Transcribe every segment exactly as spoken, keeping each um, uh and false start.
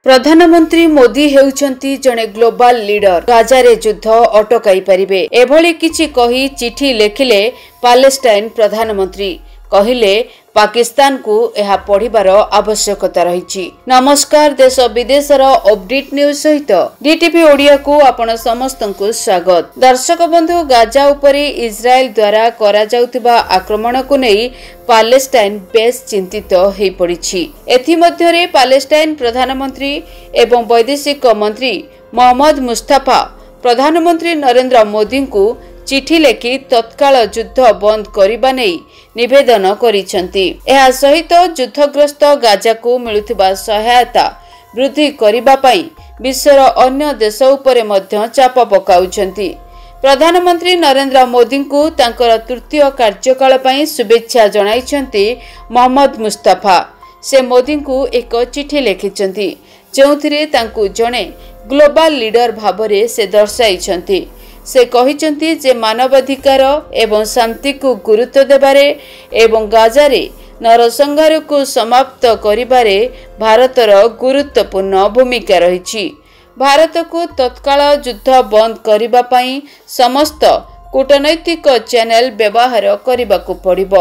प्रधानमंत्री मोदी हेउछंती जणे global leader गाजारे युद्ध अटकाई परिबे एभली किछि कही चिठी लेखिले पालेस्टाइन प्रधानमंत्री कहिले पाकिस्तान को यह पढ़िबार आवश्यकता रही। नमस्कार, देश विदेशर अपडेट न्यूज सहित डीटीवी ओडिया को आपण समस्त को स्वागत। दर्शक बंधु, गाजा उपरे इस्राएल द्वारा करा जाउतिबा आक्रमण को नहीं पालेस्टाइन बेस चिंतित हो पड़ी। एथि मध्यरे पालेस्टाइन प्रधानमंत्री एवं वैदेशिक मंत्री मोहम्मद मुस्तफा प्रधानमंत्री नरेंद्र मोदी को चिठी लेखि तत्काल युद्ध बंद करने नहीं निवेदन करिसेंती। एहा सहित युद्धग्रस्त गाजा को मिलुथिबा सहायता वृद्धि करिबा पई विश्वर अन्य देश उपरे मध्य चाप पकाउछंती। प्रधानमंत्री नरेंद्र मोदी को तांकर तृतीय कार्यकाल पई शुभेच्छा जणाइछंती मोहम्मद मुस्तफा। से मोदी को एक चिठी लिखिछंती जेउथिरे तांकु जणे ग्लोबल लीडर भाबरे से दर्शाइछंती। से कहिचंती जे मानवाधिकार एवं शांति को गुरुत्व देबारे एवं गाजारे नरसंहार को समाप्त करिबारे भारतर गुरुत्वपूर्ण भूमिका रही। भारत को तत्काल युद्ध बंद करिबा पई समस्त कूटनैतिक चैनल व्यवहार करिबाकू पड़िबो।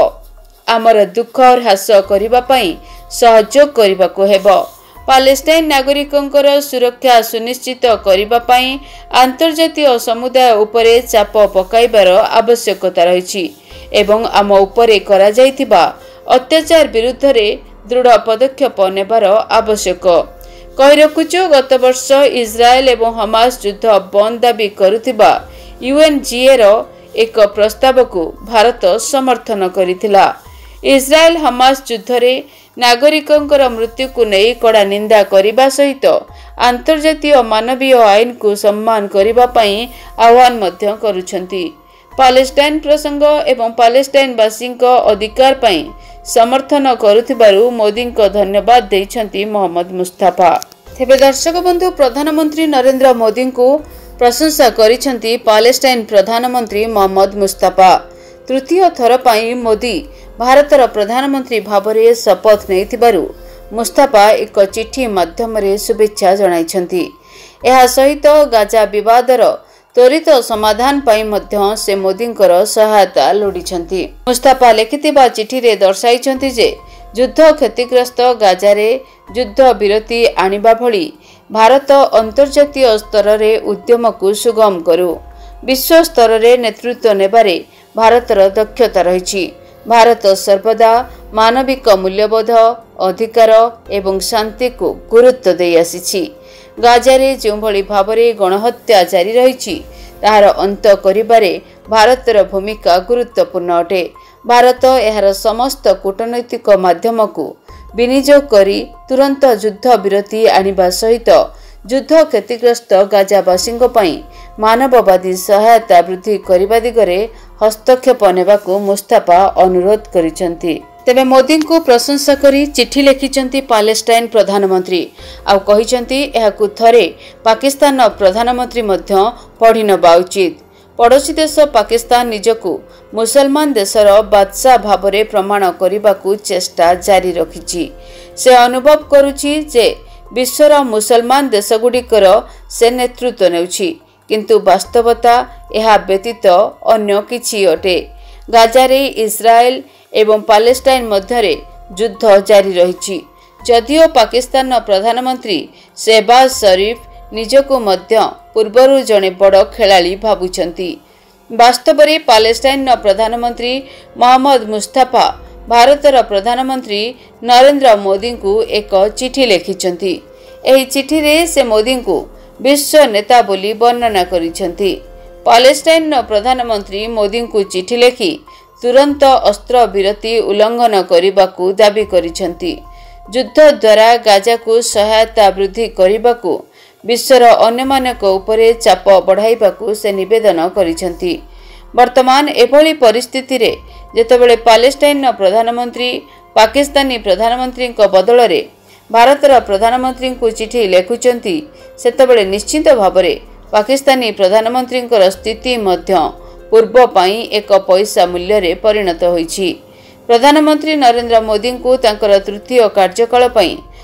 आमर दुख ह्रास करिबा पई सहयोग करिबाकू हेबो। पालेस्टाइन नागरिकंकर सुरक्षा सुनिश्चित करिबा पई अंतर्जातीय समुदाय उपरे चाप पकाइबार आवश्यकता रही एवं आम उपरे करा जाइतिबा अत्याचार विरुद्ध रे दृढ़ पदक्षेप नेबार आवश्यक कहि रखुछु। गत वर्ष इस्राएल एवं हमास युद्ध बंद दाबी करुथिबा यूएनजीए रो एक प्रस्ताव को भारत समर्थन करिथिला। इस्राएल हमास युद्ध रे नागरिकंकर मृत्यु को नहीं कड़ा निंदा करिबा सहित अंतर्जातीय मानवीय आईन को सम्मान करिबा पई आह्वान मध्य करुछंती। पालेस्टाइन प्रसंग एवं पालेस्टाइन वासीक अधिकार पई समर्थन करुथिबारु मोदी को धन्यवाद देइछंती मोहम्मद मुस्तफा। तेबे दर्शक बंधु, प्रधानमंत्री नरेंद्र मोदी को प्रशंसा करिछंती पालेस्टाइन प्रधानमंत्री मोहम्मद मुस्तफा। तृतीय थर पई मोदी भारतर प्रधानमंत्री भावरे शपथ नेइथिबारु मुस्तफा एक चिठी माध्यम रे शुभेच्छा जणाइछंती। एहा सहित गाजा विवादर त्वरित समाधान पई मध्य से मोदींकर सहायता लोडिछंती। मुस्तफा लिखिथिबा चिठी रे दर्शाइछंती जे युद्ध क्षतिग्रस्त गाजारे युद्ध विरति आनिबा भली भारत अंतर्जातीय स्तर रे उद्यम को सुगम करू। विश्व स्तर रे नेतृत्व नेबारे भारतर दक्षता रही। भारत सर्वदा मानविक मूल्यबोध, अधिकार एवं शांति को गुरुत्व दे आसीछि। गाजारे जो भली भावरे गणहत्या जारी रही ताहार अंत करिबारे भारतर भूमिका गुरुत्वपूर्ण अटे। भारत एहार समस्त कूटनैतिक माध्यम को विनियोग करी तुरंत युद्ध विरति आनिबा सहित युद्ध क्षतिग्रस्त गाजावासींको पई मानववादी सहायता वृद्धि करने दिगरे हस्तक्षेप नेबाकू मुस्तफा अनुरोध करिसेंती। तेबे मोदी को प्रशंसा करी चिठी लिखिसेंती पालेस्टाइन प्रधानमंत्री आ कहिसेंती एहाकू थरे पाकिस्तान प्रधानमंत्री मध्य पढ़ी नबा उचित। पड़ोशी देश पाकिस्तान निजकू मुसलमान देशर बादशाह भावरे प्रमाण करने चेष्टा जारी रखिछि। से अनुभव करुछि जे विश्वर मुसलमान देशगुड़िकर से नेतृत्व नेउछि, किंतु वास्तवता यह व्यतीत अन्य किछि अटे। गाजारे इस्राएल एवं पालेस्टाइन मध्यरे युद्ध जारी रही। जदियो पाकिस्तान प्रधानमंत्री शहबाज शरीफ निजको मध्य पूर्वरु जणे बड़ खेलाड़ी भाबुछंती। वास्तव में पालेस्टाइन प्रधानमंत्री मोहम्मद मुस्तफा भारतर प्रधानमंत्री नरेंद्र मोदी को एक चिठी लिखिछंती। एही चिठी रे से मोदी को विश्व नेता बोली वर्णना करिसेंती। पालेस्टाइन प्रधानमंत्री मोदी को चिठी लिखि तुरंत अस्त्र विरति उल्लंघन करने दाबी करिसेंती। युद्ध द्वारा गाजा को सहायता वृद्धि करने को विश्वर अन्य मानक उपरे चाप बढ़ाइबाकू से निवेदन करिसेंती। वर्तमान एभली परिस्थिति रे जेतेबेले पालेस्टाइन प्रधानमंत्री पाकिस्तानी प्रधानमंत्री को बदल रे भारतर प्रधानमंत्री को चिठी लिखुचंती, सेतेबेले निश्चित भावरे पाकिस्तानी प्रधानमंत्री स्थिति मध्य पूर्व पाई एक पैसा मूल्य रे परिणत होईछि। प्रधानमंत्री नरेंद्र मोदी को तांकर तृतीय कार्यकाल पई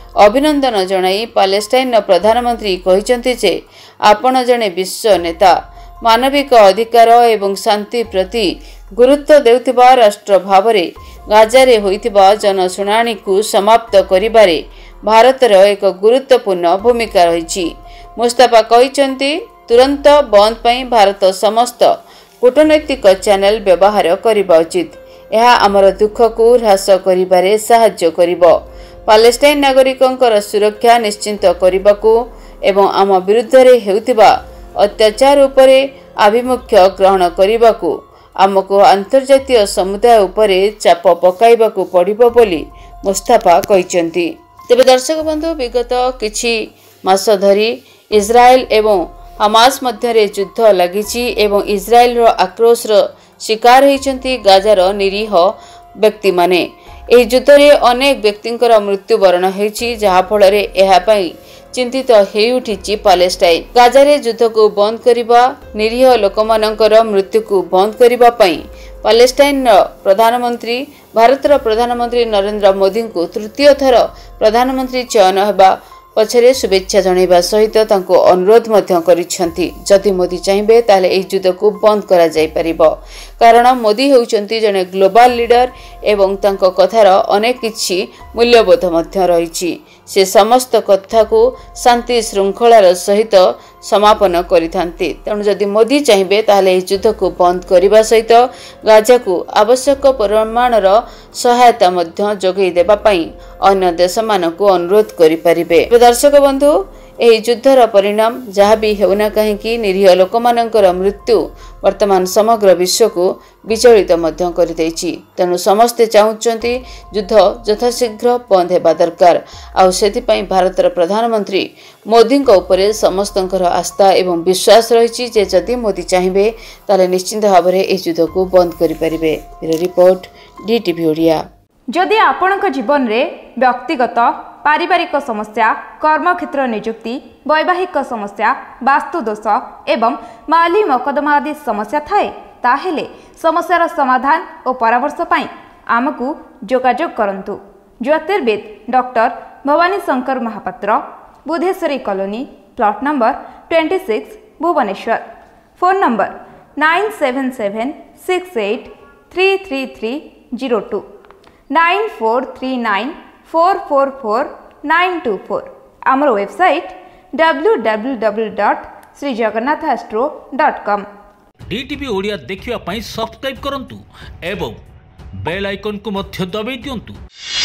अभिनंदन जणाई पालेस्टाइन प्रधानमंत्री कहिसंती जे आपण जणे विश्व नेता मानविक अधिकार एवं शांति प्रति गुरुत्व देउथिबा राष्ट्र भावरे गाजारे होइथिबा जनशुणाणी को समाप्त करिबारे भारतर एक गुरुत्वपूर्ण भूमिका रही। मुस्तफा कहिसंती तुरंत बंद पई भारत समस्त कूटनैतिक चैनल व्यवहार करबा उचित। यह आमर दुख को ह्रास करिबारे सहाय्य करिबो। पालेस्टाइन नागरिकंकर सुरक्षा निश्चित करबाकू एवं आम विरुद्ध रे हेउथिबा अत्याचार उपरे आभिमुख्य ग्रहण करबाकू आमको अंतर्जातीय समुदाय उपरे चाप पकाइबाकू पड़िबो बोली मुस्तफा कहिसंती। तेबे दर्शक बंधु विगत किछि मास धरी इस्राएल एवं हमास मध्यरे युद्ध लागिछि एवं इस्राएल रो आक्रोश रो शिकार होइछंती गाजार निरीह व्यक्ति माने। एही युद्ध रे अनेक व्यक्तिंकर मृत्युवरण होइछि जहा फल रे एहा पई चिंतित हेइ उठिछि पालेस्टाइन। गाजारे युद्ध को बंद करिबा निरीह लोकमानंकर मृत्यु को बंद करिबा पई पालेस्टाइन प्रधानमंत्री भारतर प्रधानमंत्री नरेंद्र मोदी को तृतीय थर प्रधानमंत्री चयन हेबा पछरे शुभेच्छा जणाइबा सहित तांको अनुरोध मध्य करिसेंती। जदि मोदी चाहिबे ताले एही युद्ध को बंद करा जाय परिबो, कारण मोदी हेउचंती जने ग्लोबल लीडर एवं तांको कथार अनेक किछि मूल्यबोध मध्य रहिछि। से समस्त कथा को शांति श्रृंखलार सहित समापन करिथांती। तेणु जदि मोदी चाहिबे ताले एही युद्ध को बंद करिबा सहित गाजा को आवश्यक परिमाणर सहायता मध्य जोगै देबा पई अन्य देश मानकु अनुरोध करि परिबे। दर्शक बंधु एही युद्धर परिणाम जहाँ भी हेउना कहीं निरीह लोकमानंकर मृत्यु वर्तमान समग्र विश्व को विचलित मध्य कर देछि। तेणु समस्ते चाहुचंती युद्ध यथाशीघ्र बंद हेबा दरकार। आउ सेति पई भारतर प्रधानमंत्री मोदी उपरे समस्तंकर आस्था एवं विश्वास रही जे जदि मोदी चाहिए ताले निश्चित भाव में एही युद्ध को बंद करि परिबे। Report DTV Odia. जदि आपणक जीवन रे व्यक्तिगत पारिवारिक समस्या, कर्मक्षेत्र नियुक्ति, वैवाहिक समस्या, वास्तुदोष एवं माली मकदमा आदि समस्या थाए ताहेले समस्यार समाधान और परामर्श पाई आमकु जोगाजोग करंतु। ज्योतिर्विद doctor Bhavani Shankar Mahapatra, Budheswari colony, plot number छब्बीस, Bhubaneswar. Phone number nine seven seven six eight three three three zero two nine four three nine four four four nine two four. आमर website W W W dot Shri Jagannath astro dot com. DTV Odia देखिवा पई subscribe करंतु एवं bell icon को मध्य दबाई दियंतु।